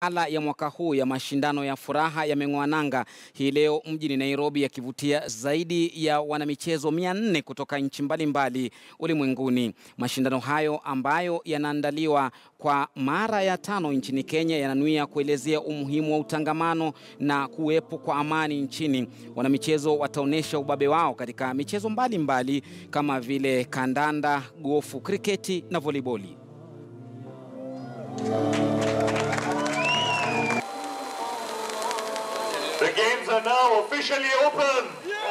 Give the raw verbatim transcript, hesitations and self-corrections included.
Makala ya mwaka huu ya mashindano ya furaha yameng'oa nanga hii leo mjini Nairobi, yakivutia zaidi ya wanamichezo mia nne kutoka nchi mbalimbali ulimwenguni. Mashindano hayo ambayo yanaandaliwa kwa mara ya tano nchini Kenya yananuia kuelezea umuhimu wa utangamano na kuwepo kwa amani nchini. Wanamichezo wataonesha ubabe wao katika michezo mbalimbali kama vile kandanda, gofu, kriketi na voliboli. The games are now officially open.